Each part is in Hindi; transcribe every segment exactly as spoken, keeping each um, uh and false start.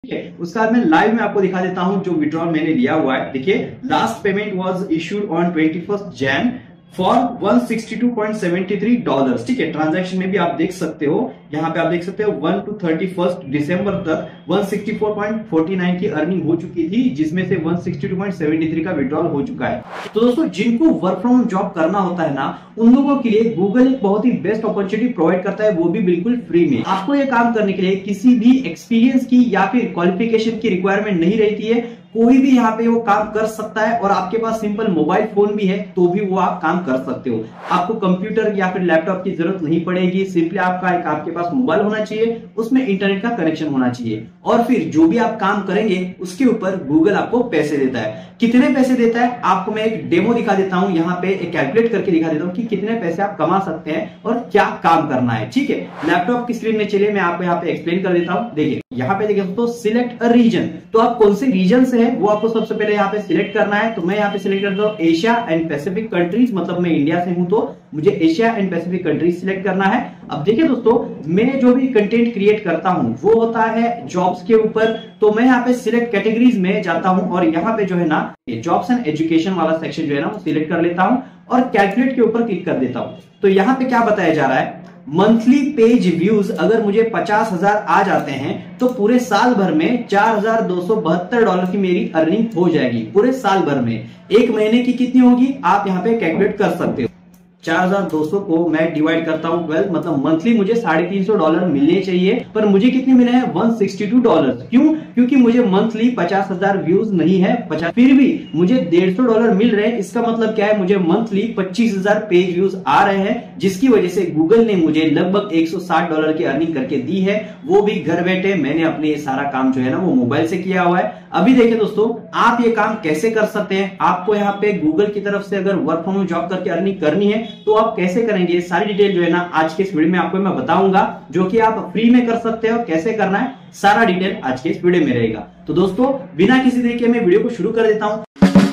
ठीक है। उसके बाद में लाइव में आपको दिखा देता हूं जो विड्रॉल मैंने लिया हुआ है। देखिए last payment was issued on twenty first Jan for one sixty two point seven three dollars. ठीक है, ट्रांजैक्शन में भी आप देख सकते हो, यहाँ पे आप देख सकते हो वन टू थर्टी फर्स्ट दिसंबर तक one sixty four point forty nine की अर्निंग हो चुकी थी, जिसमें से one sixty two point seven three का विड्रॉल हो चुका है। तो दोस्तों जिनको वर्क फ्रॉम होम जॉब करना होता है ना, उन लोगों के लिए गूगल एक बहुत ही बेस्ट अपॉर्चुनिटी प्रोवाइड करता है, वो भी बिल्कुल फ्री में। आपको ये काम करने के लिए किसी भी एक्सपीरियंस की या फिर क्वालिफिकेशन की रिक्वायरमेंट नहीं रहती है। कोई भी यहाँ पे वो काम कर सकता है और आपके पास सिंपल मोबाइल फोन भी है तो भी वो आप काम कर सकते हो। आपको कंप्यूटर या फिर लैपटॉप की जरूरत नहीं पड़ेगी, सिंपली आपका एक आपके पास मोबाइल होना चाहिए, उसमें इंटरनेट का कनेक्शन होना चाहिए और फिर जो भी आप काम करेंगे उसके ऊपर गूगल आपको पैसे देता है। कितने पैसे देता है आपको मैं एक डेमो दिखा देता हूं, यहाँ पे एक कैलकुलेट करके दिखा देता हूं कि कितने पैसे आप कमा सकते हैं और क्या काम करना है। ठीक है, लैपटॉप की स्क्रीन में चलिए मैं आपको यहाँ पे एक्सप्लेन कर देता हूं। देखिए यहाँ पे देखिए दोस्तों, सिलेक्ट अ रीजन, तो आप कौन से रीजन से है वो आपको सबसे पहले यहाँ पे सिलेक्ट करना है। तो मैं यहाँ पे सिलेक्ट करता हूँ एशिया एंड पैसिफिक कंट्रीज, मतलब मैं इंडिया से हूं तो मुझे Asia and Pacific countries select करना है। अब देखिए दोस्तों, मैं जो भी कंटेंट क्रिएट करता हूं वो होता है जॉब्स के ऊपर, तो मैं यहाँ पे सिलेक्ट कैटेगरीज में जाता हूं और यहाँ पे जो है ना जॉब्स एंड एजुकेशन वाला सेक्शन जो है ना वो सिलेक्ट कर लेता हूं और कैलकुलेट के ऊपर क्लिक कर देता हूं। तो यहाँ पे क्या बताया जा रहा है, मंथली पेज व्यूज अगर मुझे पचास हजार आ जाते हैं तो पूरे साल भर में चार हजार दो सौ बहत्तर डॉलर की मेरी अर्निंग हो जाएगी पूरे साल भर में। एक महीने की कितनी होगी आप यहाँ पे कैलकुलेट कर सकते हो। चार हजार दो सौ को मैं डिवाइड करता हूँ ट्वेल्व, मतलब मंथली मुझे साढ़े तीन सौ डॉलर मिलने चाहिए, पर मुझे कितने मिले हैं वन सिक्सटी टू डॉलर। क्यों? क्योंकि मुझे मंथली पचास हजार व्यूज नहीं है, पचास फिर भी मुझे डेढ़ सौ डॉलर मिल रहे हैं। इसका मतलब क्या है, मुझे मंथली पच्चीस हजार पेज व्यूज आ रहे हैं, जिसकी वजह से गूगल ने मुझे लगभग एक सौ साठ डॉलर की अर्निंग करके दी है, वो भी घर बैठे। मैंने अपने ये सारा काम जो है ना वो मोबाइल से किया हुआ है। अभी देखिए दोस्तों, आप ये काम कैसे कर सकते हैं। आपको यहाँ पे गूगल की तरफ से अगर वर्क फ्रॉम होम जॉब करके अर्निंग करनी है तो आप कैसे करेंगे, सारी डिटेल जो है ना आज के इस वीडियो में आपको मैं बताऊंगा, जो कि आप फ्री में कर सकते हो। कैसे करना है सारा डिटेल आज के इस वीडियो में रहेगा। तो दोस्तों बिना किसी तरीके में वीडियो को शुरू कर देता हूं।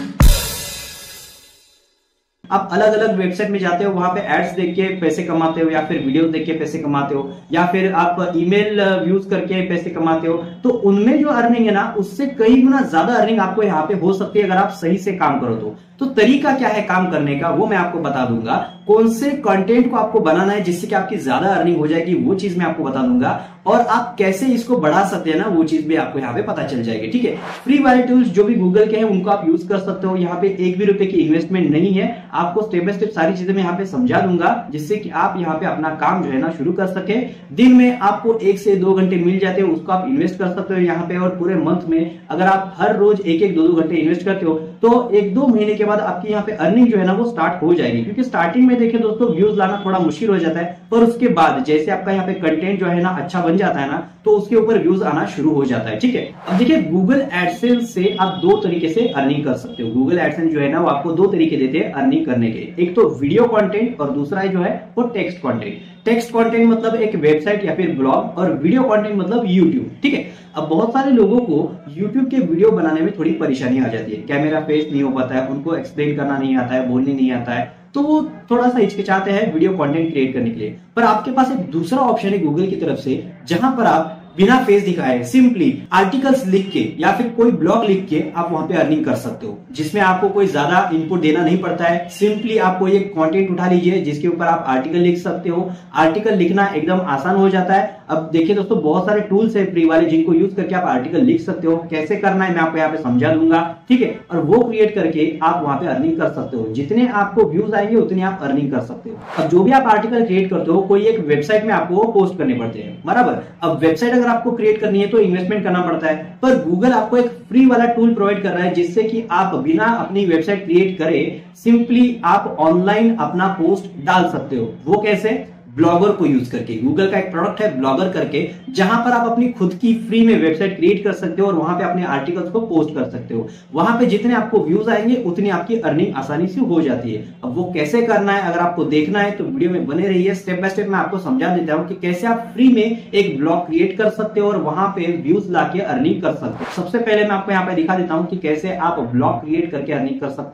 आप अलग अलग वेबसाइट में जाते हो, वहां पे एड्स देख के पैसे कमाते हो या फिर वीडियोस देख के पैसे कमाते हो या फिर आप ईमेल यूज करके पैसे कमाते हो, तो उनमें जो अर्निंग है ना उससे कई गुना ज्यादा अर्निंग आपको यहाँ पे हो सकती है अगर आप सही से काम करो तो। तो तरीका क्या है काम करने का वो मैं आपको बता दूंगा। कौन से कंटेंट को आपको बनाना है जिससे कि आपकी ज्यादा अर्निंग हो जाएगी वो चीज मैं आपको बता दूंगा, और आप कैसे इसको बढ़ा सकते हैं ना वो चीज भी आपको यहाँ पे पता चल जाएगी। ठीक है, फ्री वाले टूल्स जो भी गूगल के हैं उनको आप यूज कर सकते हो। यहाँ पे एक भी रुपए की इन्वेस्टमेंट नहीं है, आपको स्टेप बाय स्टेप सारी चीजें मैं यहाँ पे समझा दूंगा, जिससे कि आप यहाँ पे अपना काम जो है ना शुरू कर सके। दिन में आपको एक से दो घंटे मिल जाते हो, उसको आप इन्वेस्ट कर सकते हो यहाँ पे, और पूरे मंथ में अगर आप हर रोज एक एक दो दो घंटे इन्वेस्ट करते हो तो एक दो महीने के बाद आपकी यहाँ पे अर्निंग जो है ना वो स्टार्ट हो जाएगी। क्योंकि स्टार्टिंग में देखें दोस्तों व्यूज लाना थोड़ा मुश्किल हो जाता है, पर उसके बाद जैसे आपका यहाँ पे कंटेंट जो है ना अच्छा बन जाता है ना तो उसके ऊपर व्यूज आना शुरू हो जाता है। ठीक है, अब देखिए गूगल एडसेंस से आप दो तरीके से अर्निंग कर सकते हो। गूगल एडसेंस जो है ना वो आपको दो तरीके देते हैं अर्निंग करने के, एक तो वीडियो कंटेंट और दूसरा जो है वो टेक्स्ट कंटेंट। टेक्स्ट कंटेंट मतलब एक वेबसाइट या फिर ब्लॉग, और वीडियो कंटेंट मतलब यूट्यूब। ठीक है, अब बहुत सारे लोगों को यूट्यूब के वीडियो बनाने में थोड़ी परेशानी आ जाती है, कैमरा फेस नहीं हो पाता है, उनको एक्सप्लेन करना नहीं आता है, बोलने नहीं आता है, तो वो थोड़ा सा हिचकिचाते हैं वीडियो कंटेंट क्रिएट करने के लिए। पर आपके पास एक दूसरा ऑप्शन है गूगल की तरफ से, जहां पर आप बिना फेस दिखाए सिंपली आर्टिकल्स लिख के या फिर कोई ब्लॉग लिख के आप वहां पे अर्निंग कर सकते हो, जिसमें आपको कोई ज्यादा इनपुट देना नहीं पड़ता है। सिंपली आपको ये कंटेंट उठा लीजिए जिसके ऊपर आप आर्टिकल लिख सकते हो। आर्टिकल लिखना एकदम आसान हो जाता है। अब देखिए दोस्तों, बहुत सारे टूल्स है फ्री वाले जिनको यूज करके आप आर्टिकल लिख सकते हो। कैसे करना है मैं आपको यहाँ पे समझा दूंगा। ठीक है, और वो क्रिएट करके आप वहां पे अर्निंग कर सकते हो। जितने आपको व्यूज आएंगे उतनी आप अर्निंग कर सकते हो। अब जो भी आप आर्टिकल क्रिएट करते हो कोई एक वेबसाइट में आपको पोस्ट करने पड़ते हैं, बराबर। अब वेबसाइट अगर आपको क्रिएट करनी है तो इन्वेस्टमेंट करना पड़ता है, पर गूगल आपको एक फ्री वाला टूल प्रोवाइड कर रहा है जिससे कि आप बिना अपनी वेबसाइट क्रिएट करे सिंपली आप ऑनलाइन अपना पोस्ट डाल सकते हो। वो कैसे? ब्लॉगर को यूज करके। गूगल का एक प्रोडक्ट है ब्लॉगर करके, जहां पर आप अपनी खुद की फ्री में वेबसाइट क्रिएट कर सकते हो और वहां पे अपने आर्टिकल्स को पोस्ट कर सकते हो। वहां पे जितने आपको व्यूज आएंगे उतनी आपकी अर्निंग आसानी से हो जाती है। अब वो कैसे करना है अगर आपको देखना है तो वीडियो में बने रहिए। स्टेप बाय स्टेप मैं आपको समझा देता हूं कि कैसे आप फ्री में एक ब्लॉग क्रिएट कर सकते हो और वहां पे व्यूज लाके अर्निंग कर सकते हो। सबसे पहले मैं आपको यहाँ पे दिखा देता हूँ कि कैसे आप ब्लॉग क्रिएट करके अर्निंग कर सकते हो।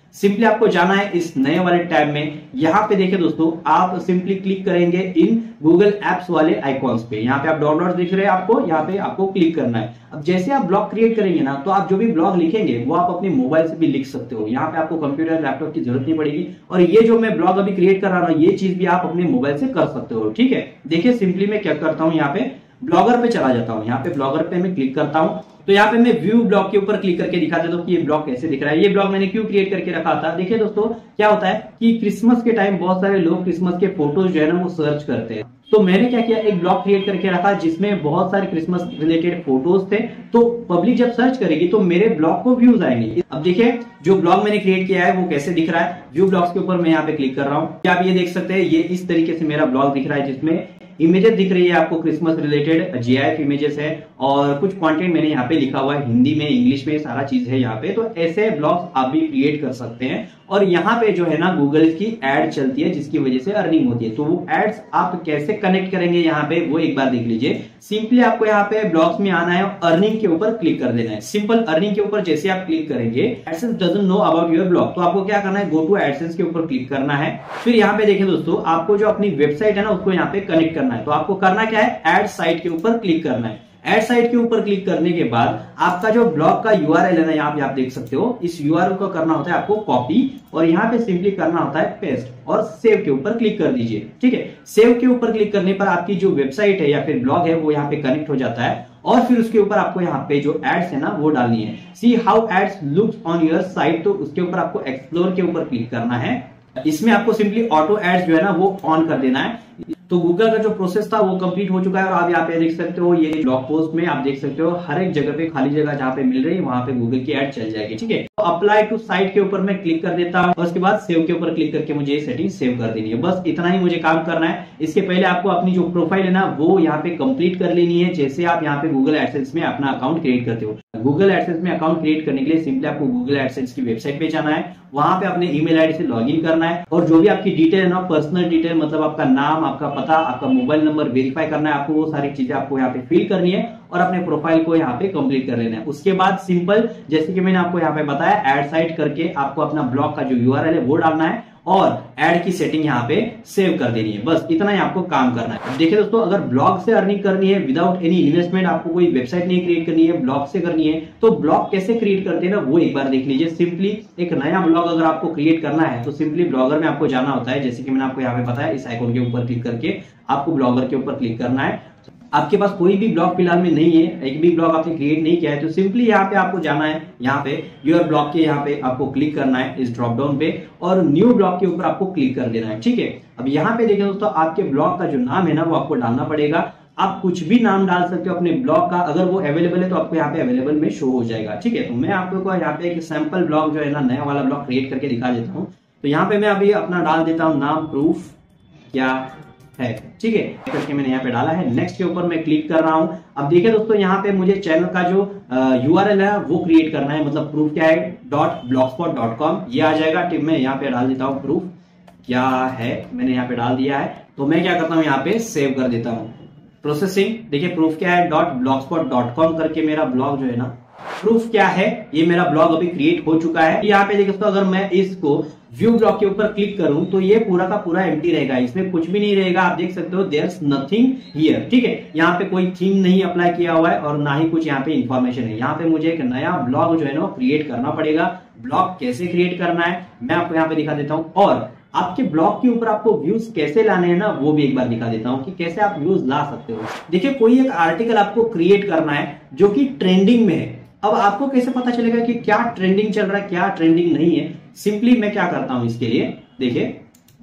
सिंपली आपको जाना है इस नए वाले टैब में। यहाँ पे देखिए दोस्तों, आप सिंपली क्लिक करेंगे इन गूगल एप्स वाले आइकॉन्स पे। यहाँ पे आप डाउनलोड दिख रहे हैं आपको, यहाँ पे आपको क्लिक करना है। अब जैसे आप ब्लॉग क्रिएट करेंगे ना, तो आप जो भी ब्लॉग लिखेंगे वो आप अपने मोबाइल से भी लिख सकते हो। यहाँ पे आपको कंप्यूटर लैपटॉप की जरूरत नहीं पड़ेगी। और ये जो मैं ब्लॉग अभी क्रिएट कर रहा हूँ, ये चीज भी आप अपने मोबाइल से कर सकते हो। ठीक है, देखिए सिंपली मैं क्या करता हूँ, यहाँ पे ब्लॉगर पे चला जाता हूँ। यहाँ पे ब्लॉगर पे मैं क्लिक करता हूँ, तो यहाँ पे मैं व्यू ब्लॉग के ऊपर क्लिक करके दिखा देता हूँ कि ये ब्लॉग कैसे दिख रहा है। ये ब्लॉग मैंने क्यों क्रिएट करके रखा था, देखिए दोस्तों क्या होता है कि क्रिसमस के टाइम बहुत सारे लोग क्रिसमस के फोटोज जो है ना वो सर्च करते हैं। तो मैंने क्या किया, एक ब्लॉग क्रिएट करके रखा जिसमें बहुत सारे क्रिसमस रिलेटेड फोटोज थे। तो पब्लिक जब सर्च करेगी तो मेरे ब्लॉग को व्यूज आएंगे। अब देखिए जो ब्लॉग मैंने क्रिएट किया है वो कैसे दिख रहा है। व्यू ब्लॉग्स के ऊपर मैं यहाँ पे क्लिक कर रहा हूँ, क्या आप ये देख सकते हैं, ये इस तरीके से मेरा ब्लॉग दिख रहा है, जिसमें इमेजेस दिख रही है आपको क्रिसमस रिलेटेड, जीआईएफ इमेजेस है और कुछ कंटेंट मैंने यहाँ पे लिखा हुआ है हिंदी में, इंग्लिश में, सारा चीज है यहाँ पे। तो ऐसे ब्लॉग्स आप भी क्रिएट कर सकते हैं। और यहाँ पे जो है ना गूगल की एड चलती है जिसकी वजह से अर्निंग होती है। तो वो एड्स आप कैसे कनेक्ट करेंगे यहाँ पे वो एक बार देख लीजिए। सिंपली आपको यहाँ पे ब्लॉग्स में आना है और अर्निंग के ऊपर क्लिक कर देना है। सिंपल अर्निंग के ऊपर जैसे आप क्लिक करेंगे, AdSense doesn't know about your blog, तो आपको क्या करना है, गो टू एडसेंस के ऊपर क्लिक करना है। फिर यहाँ पे देखिए दोस्तों, आपको जो अपनी वेबसाइट है ना उसको यहाँ पे कनेक्ट करना है। तो आपको करना क्या है, एड साइट के ऊपर क्लिक करना है। एड साइट के ऊपर क्लिक करने के बाद आपका जो ब्लॉग का यूआरएल है ना, यहाँ पे आप देख सकते हो, इस यूआरएल को करना होता है आपको कॉपी और यहाँ पे सिंपली करना होता है पेस्ट और सेव के ऊपर क्लिक कर दीजिए। ठीक है, सेव के ऊपर क्लिक करने पर आपकी जो वेबसाइट है या फिर ब्लॉग है वो यहाँ पे कनेक्ट हो जाता है। और फिर उसके ऊपर आपको यहाँ पे जो एड्स है ना वो डालनी है। See how ads looks on your site, तो उसके ऊपर आपको एक्सप्लोर के ऊपर क्लिक करना है। इसमें आपको सिंपली ऑटो एड्स जो है ना वो ऑन कर देना है। तो गूगल का जो प्रोसेस था वो कंप्लीट हो चुका है। और आप यहाँ पे देख सकते हो, ये ब्लॉग पोस्ट में आप देख सकते हो हर एक जगह पे खाली जगह जहाँ पे मिल रही है वहां पे गूगल की एड चल जाएगी। ठीक है, तो अप्लाई टू साइट के ऊपर मैं क्लिक कर देता हूँ और उसके बाद सेव के ऊपर क्लिक करके मुझे ये सेटिंग सेव कर देनी है। बस इतना ही मुझे काम करना है। इसके पहले आपको अपनी जो प्रोफाइल है ना वो यहाँ पे कंप्लीट कर लेनी है, जैसे आप यहाँ पे गूगल एडसेंस में अपना अकाउंट क्रिएट करते हो। गूगल एडसेंस में अकाउंट क्रिएट करने के लिए सिंपली आपको गूगल एडसेंस की वेबसाइट पे जाना है, वहां पे अपने ईमेल आईडी से लॉगिन करना है और जो भी आपकी डिटेल है ना, पर्सनल डिटेल मतलब आपका नाम, आपका पता, आपका मोबाइल नंबर वेरीफाई करना है आपको। वो सारी चीजें आपको यहाँ पे फिल करनी है और अपने प्रोफाइल को यहाँ पे कंप्लीट कर लेना है। उसके बाद सिंपल जैसे कि मैंने आपको यहाँ पे बताया, एड साइट करके आपको अपना ब्लॉग का जो यूआरएल है वो डालना है और एड की सेटिंग यहाँ पे सेव कर देनी है। बस इतना ही आपको काम करना है। देखिए दोस्तों, अगर ब्लॉग से अर्निंग करनी है विदाउट एनी इन्वेस्टमेंट, आपको कोई वेबसाइट नहीं क्रिएट करनी है, ब्लॉग से करनी है, तो ब्लॉग कैसे क्रिएट करते हैं ना वो एक बार देख लीजिए। सिंपली एक नया ब्लॉग अगर आपको क्रिएट करना है तो सिंपली ब्लॉगर में आपको जाना होता है, जैसे कि मैंने आपको यहाँ पे बताया, इस आइकॉन के ऊपर क्लिक करके आपको ब्लॉगर के ऊपर क्लिक करना है। आपके पास कोई भी ब्लॉग फिलहाल में नहीं है, एक भी ब्लॉग आपने क्रिएट नहीं किया है, तो सिंपली यहाँ पे आपको जाना है, यहाँ पे योर ब्लॉग के यहाँ पे आपको क्लिक करना है इस ड्रॉप डाउन पे और न्यू ब्लॉग के ऊपर आपको क्लिक कर देना है। ठीक है, अब यहाँ पे देखिए दोस्तों, आपके ब्लॉग का जो नाम है ना वो आपको डालना पड़ेगा। आप कुछ भी नाम डाल सकते हो अपने ब्लॉग का, अगर वो अवेलेबल है तो आपको यहाँ पे अवेलेबल में शो हो जाएगा। ठीक है, तो मैं आपको यहाँ पे एक सैंपल ब्लॉग जो है ना, नया वाला ब्लॉग क्रिएट करके दिखा देता हूँ। तो यहाँ पे मैं अभी अपना डाल देता हूँ नाम, प्रूफ क्या है। ठीक है, करके मैंने यहाँ पे डाला है। नेक्स्ट के ऊपर मैं क्लिक कर रहा हूं। अब देखिए दोस्तों, यहाँ पे मुझे चैनल का जो यूआरएल है वो क्रिएट करना है, मतलब प्रूफ क्या है डॉट ब्लॉगस्पॉट डॉट कॉम ये आ जाएगा। टिप मैं यहाँ पे डाल देता हूँ प्रूफ क्या है, मैंने यहाँ पे डाल दिया है। तो मैं क्या करता हूँ, यहाँ पे सेव कर देता हूँ। प्रोसेसिंग, देखिए प्रूफ क्या है डॉट ब्लॉगस्पॉट डॉट कॉम करके मेरा ब्लॉग जो है ना, प्रूफ क्या है, ये मेरा ब्लॉग अभी क्रिएट हो चुका है। यहाँ पे देखिए दोस्तों, अगर मैं इसको व्यू ब्लॉग के ऊपर क्लिक करूं तो ये पूरा का पूरा एम्प्टी रहेगा, इसमें कुछ भी नहीं रहेगा। आप देख सकते हो देयर इज नथिंग हियर। ठीक है, यहाँ पे कोई थीम नहीं अप्लाई किया हुआ है और ना ही कुछ यहाँ पे इंफॉर्मेशन है। यहाँ पे मुझे एक नया ब्लॉग जो है ना क्रिएट करना पड़ेगा। ब्लॉग कैसे क्रिएट करना है मैं आपको यहाँ पे दिखा देता हूँ और आपके ब्लॉग के ऊपर आपको व्यूज कैसे लाने हैं ना वो भी एक बार दिखा देता हूँ कि कैसे आप व्यूज ला सकते हो। देखिए, कोई एक आर्टिकल आपको क्रिएट करना है जो कि ट्रेंडिंग में है। अब आपको कैसे पता चलेगा कि क्या ट्रेंडिंग चल रहा है, क्या ट्रेंडिंग नहीं है? सिंपली मैं क्या करता हूं इसके लिए, देखिए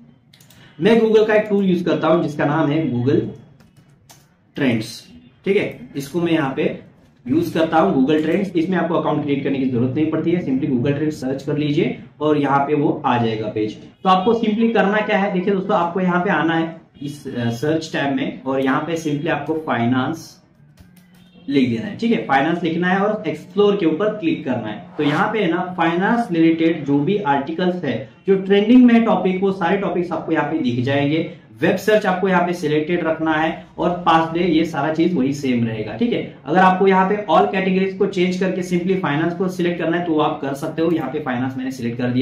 मैं गूगल का एक टूल यूज करता हूं जिसका नाम है गूगल ट्रेंड्स। ठीक है, इसको मैं यहाँ पे यूज करता हूं, गूगल ट्रेंड्स। इसमें आपको अकाउंट क्रिएट करने की जरूरत नहीं पड़ती है, सिंपली गूगल ट्रेंड्स सर्च कर लीजिए और यहाँ पे वो आ जाएगा पेज। तो आपको सिंपली करना क्या है, देखिए दोस्तों, आपको यहाँ पे आना है इस सर्च टैब में और यहाँ पे सिंपली आपको फाइनेंस लिख देना है। ठीक है, फाइनेंस लिखना है और एक्सप्लोर के ऊपर क्लिक करना है। तो यहाँ पे ना फाइनेंस रिलेटेड जो भी आर्टिकल्स है जो ट्रेंडिंग में टॉपिक, वो सारे टॉपिक्स आपको यहाँ पे दिख जाएंगे। वेब सर्च आपको यहाँ पे सिलेक्टेड रखना है और पास डे, ये सारा चीज वही सेम रहेगा। ठीक है, अगर आपको यहाँ पे ऑल कैटेगरीज को चेंज करके सिंपली फाइनेंस को सिलेक्ट करना है तो आप कर सकते हो। यहाँ पे फाइनेंस मैंने सिलेक्ट कर दिया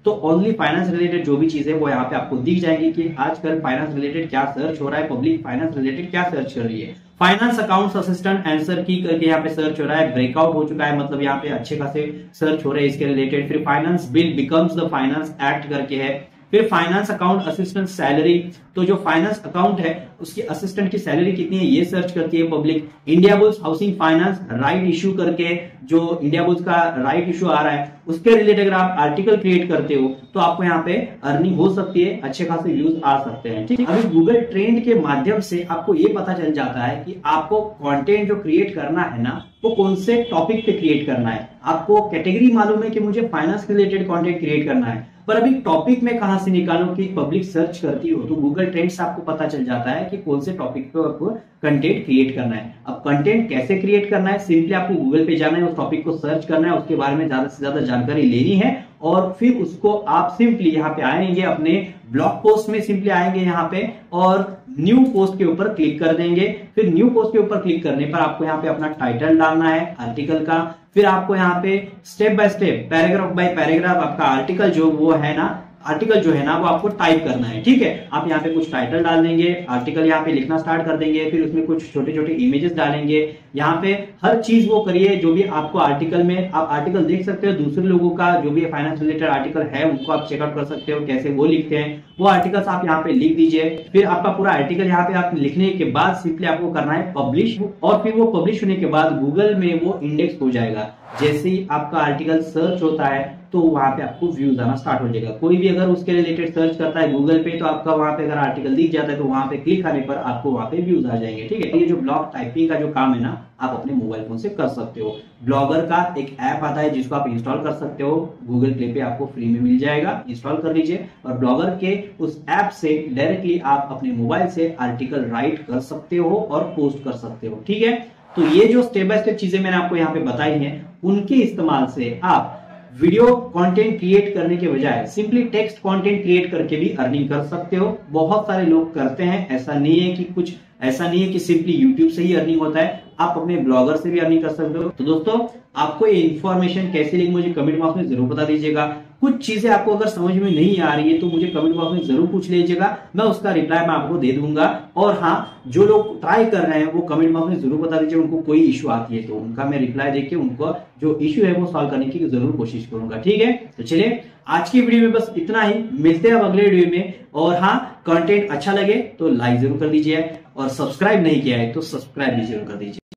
तो ओनली फाइनेंस रिलेटेड जो भी चीजें वो यहाँ पे आपको दिख जाएंगी कि आजकल फाइनेंस रिलेटेड क्या सर्च हो रहा है, पब्लिक फाइनेंस रिलेटेड क्या सर्च कर रही है। फाइनेंस अकाउंट्स असिस्टेंट आंसर की करके यहाँ पे सर्च हो रहा है, ब्रेकआउट हो चुका है, मतलब यहाँ पे अच्छे खासे सर्च हो रहे हैं इसके रिलेटेड। फिर finance bill becomes the finance act करके है। फिर फाइनेंस अकाउंट असिस्टेंट सैलरी, तो जो फाइनेंस अकाउंट है उसकी असिस्टेंट की सैलरी कितनी है ये सर्च करती है public. Indiabulls housing finance right issue करके जो इंडिया बुल्स का राइट इश्यू आ रहा है उसके रिलेटेड अगर आप आर्टिकल क्रिएट करते हो तो आपको यहाँ पे अर्निंग हो सकती है, अच्छे खासे व्यूज आ सकते हैं। ठीक है, अभी गूगल ट्रेंड के माध्यम से आपको ये पता चल जाता है कि आपको कंटेंट जो क्रिएट करना है ना वो कौन से टॉपिक पे क्रिएट करना है। आपको कैटेगरी मालूम है कि मुझे फाइनेंस रिलेटेड कंटेंट क्रिएट करना है, पर अभी टॉपिक में कहां से निकालो कि पब्लिक सर्च करती हो, तो गूगल ट्रेंड से आपको पता चल जाता है कि कौन से टॉपिक पे आपको कंटेंट क्रिएट करना है। अब कंटेंट कैसे क्रिएट करना है, सिंपली आपको गूगल पे जाना है, उस टॉपिक को सर्च करना है, उसके बारे में ज्यादा से ज्यादा जानकारी लेनी है और फिर उसको आप सिंपली यहाँ पे आएंगे, अपने ब्लॉग पोस्ट में सिंपली आएंगे यहाँ पे और न्यू पोस्ट के ऊपर क्लिक कर देंगे। फिर न्यू पोस्ट के ऊपर क्लिक करने पर आपको यहाँ पे अपना टाइटल डालना है आर्टिकल का। फिर आपको यहाँ पे step by step, paragraph by paragraph आपका आर्टिकल जो वो है ना आर्टिकल जो है ना वो आपको टाइप करना है। ठीक है, आप यहाँ पे कुछ टाइटल डाल देंगे, आर्टिकल यहाँ पे लिखना स्टार्ट कर देंगे, फिर उसमें कुछ छोटे छोटे इमेजेस डालेंगे। यहाँ पे हर चीज वो करिए जो भी आपको आर्टिकल में, आप आर्टिकल देख सकते हो दूसरे लोगों का जो भी फाइनेंस रिलेटेड आर्टिकल है उनको आप चेकआउट कर सकते हो कैसे वो लिखते हैं, वो आर्टिकल्स आप यहाँ पे लिख दीजिए। फिर आपका पूरा आर्टिकल यहाँ पे आप लिखने के बाद सिंपली आपको करना है पब्लिश, और फिर वो पब्लिश होने के बाद गूगल में वो इंडेक्स हो जाएगा। जैसे ही आपका आर्टिकल सर्च होता है तो वहां पे आपको व्यूज आना स्टार्ट हो जाएगा। कोई भी अगर उसके रिलेटेड सर्च करता है गूगल पे तो आपका वहां पे अगर आर्टिकल दिख जाता है तो वहां पे क्लिक आने पर आपको वहां पे व्यूज आ जाएंगे। ठीक है, ये जो ब्लॉग टाइपिंग का जो काम है ना आप अपने मोबाइल फोन से कर सकते हो। ब्लॉगर का एक ऐप आता है जिसको आप इंस्टॉल कर सकते हो, गूगल प्ले पे आपको फ्री में मिल जाएगा, इंस्टॉल कर लीजिए और ब्लॉगर के उस ऐप से डायरेक्टली आप अपने मोबाइल से आर्टिकल राइट कर सकते हो और पोस्ट कर सकते हो। ठीक है, तो ये जो स्टेप बाय स्टेप चीजें मैंने आपको यहाँ पे बताई हैं उनके इस्तेमाल से आप वीडियो कंटेंट क्रिएट करने के बजाय सिंपली टेक्स्ट कंटेंट क्रिएट करके भी अर्निंग कर सकते हो। बहुत सारे लोग करते हैं, ऐसा नहीं है कि कुछ ऐसा नहीं है कि सिंपली यूट्यूब से ही अर्निंग होता है, आप अपने ब्लॉगर से भी अर्निंग कर सकते हो। तो दोस्तों आपको ये इन्फॉर्मेशन कैसी लगी मुझे कमेंट बॉक्स में जरूर बता दीजिएगा। कुछ चीजें आपको अगर समझ में नहीं आ रही है तो मुझे कमेंट बॉक्स में जरूर पूछ लीजिएगा, मैं उसका रिप्लाई मैं आपको दे दूंगा। और हाँ, जो लोग ट्राई कर रहे हैं वो कमेंट बॉक्स में जरूर बता दीजिए उनको कोई इश्यू आती है तो उनका मैं रिप्लाई देके उनको जो इश्यू है वो सॉल्व करने की जरूर कोशिश करूंगा। ठीक है, तो चलिए आज की वीडियो में बस इतना ही, मिलते हैं अब अगले वीडियो में। और हाँ, कंटेंट अच्छा लगे तो लाइक जरूर कर दीजिए और सब्सक्राइब नहीं किया है तो सब्सक्राइब भी जरूर कर दीजिए।